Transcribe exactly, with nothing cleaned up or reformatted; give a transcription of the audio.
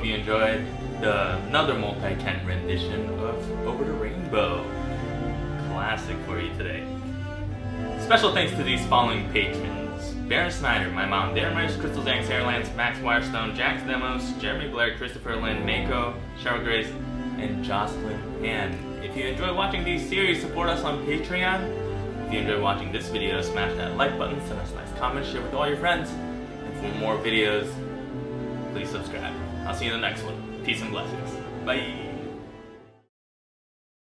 hope you enjoyed the, another multi-cat rendition of Over the Rainbow. Classic for you today. Special thanks to these following patrons: Barron Snyder, my mom, Dayna Myers, Crystal, Zhang, Lantz, Max, Wirestone, Jack's Demos, Jeremy, Blair, Kristopher Lin, Meiko, Cheryl Grace, and Jocelin Pan. If you enjoy watching these series, support us on Patreon. If you enjoy watching this video, smash that like button, send us a nice comment, share with all your friends. And for more videos, please subscribe. I'll see you in the next one. Peace and blessings. Bye.